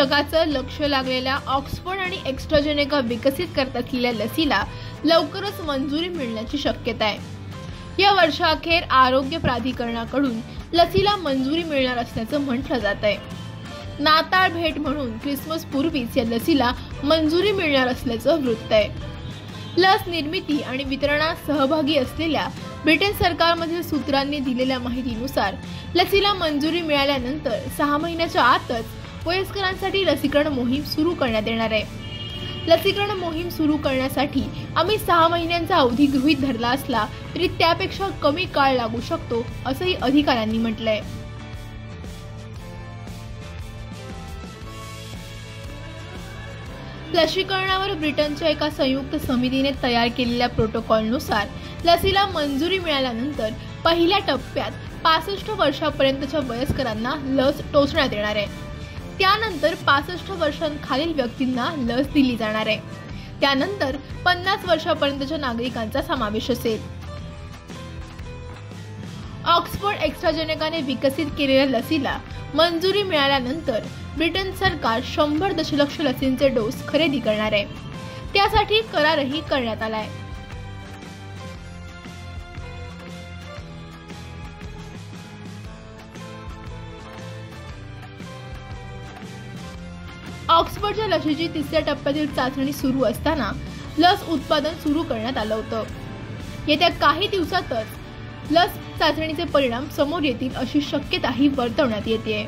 जगाचं लक्ष लागलेल्या ऑक्सफर्ड आणि ॲस्ट्राझेनेका विकसित करत असलेल्या लसीला लवकरच मंजुरी मिळण्याची शक्यता आहे। या वर्षाअखेर आरोग्य प्राधिकरणाकडून लसीला मंजुरी मिळणार असल्याचं म्हटलं जात आहे। नाताळ भेट म्हणून ख्रिसमस पूर्वीच या लसीला मंजुरी मिळणार असल्याचं वृत्त आहे। लस निर्मिती आणि वितरणात सहभागी असलेल्या ब्रिटन सरकारमधील सूत्रांनी दिलेल्या माहितीनुसार लसीला मंजुरी मिळाल्यानंतर 6 महिन्याच्या आतच वयस्करांसाठी लसीकरण मोहीम सुरू करण्यात येणार आहे। लसीकरण मोहीम सुरू करण्यासाठी आम्ही 6 महिन्यांचा अवधी गृहीत धरला असला तरी त्यापेक्षा कमी काळ लागू शकतो असंही अधिकाऱ्यांनी म्हटलंय। लसीकरणावर ब्रिटनच्या एका संयुक्त समितीने तयार केलेल्या प्रोटोकॉलनुसार लसीला मंजुरी मिळाल्यानंतर पहिल्या टप्प्यात 65 वर्षांपर्यंतच्या वयस्करांना लस टोचण्यात येणार आहे। त्यानंतर 65 वर्षांखालील व्यक्तींना लस दिली जाणार आहे। त्यानंतर 50 वर्षांपर्यंतच्या नागरिकांचा समावेश असेल। ऑक्सफर्ड ॲस्ट्राझेनेकाने विकसित केलेल्या लसीला मंजुरी मिळाल्यानंतर ब्रिटन सरकार 100 दशलक्ष लसींचे डोस खरेदी करणार आहे। त्यासाठी करारही करण्यात आलाय। ऑक्सफर्डच्या लसीची 3ऱ्या टप्प्यातील चाचणी सुरू असताना लस उत्पादन सुरू करण्यात आलं होतं। येत्या काही दिवसातच लस चाचणीचे परिणाम समोर येतील अशी शक्यताही वर्तवण्यात येते।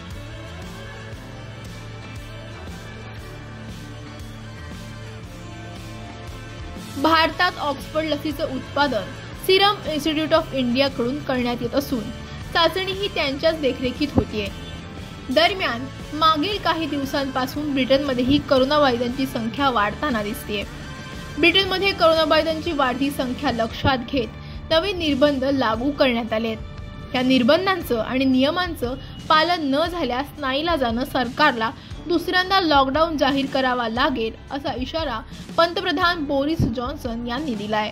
भारतात ऑक्सफर्ड लसीचं उत्पादन सिरम इन्स्टिट्यूट ऑफ इंडिया कडून करण्यात येत असून चाचणी ही त्यांच्याच देखरेखीत होतीये। दरम्यान मागील काही दिवसांपासून ब्रिटनमध्येही कोरोनाबाधितांची संख्या वाढताना दिसतेय। ब्रिटनमध्ये कोरोनाबाधितांची वाढती संख्या लक्षात घेत नवे निर्बंध लागू करण्यात आलेत। या निर्बंधांचं आणि नियमांचं पालन न झाल्यास नाईलाजानं सरकारला दुसऱ्यांदा लॉकडाऊन जाहीर करावा लागेल असा इशारा पंतप्रधान बोरिस जॉन्सन यांनी दिलाय।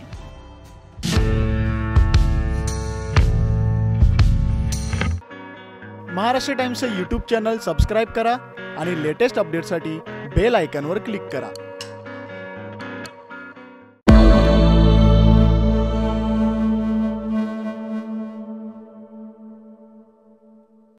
महाराष्ट्र टाइम्सचं यूट्यूब चॅनल सबस्क्राइब करा आणि लेटेस्ट अपडेट्ससाठी बेल आयकॉनवर क्लिक करा।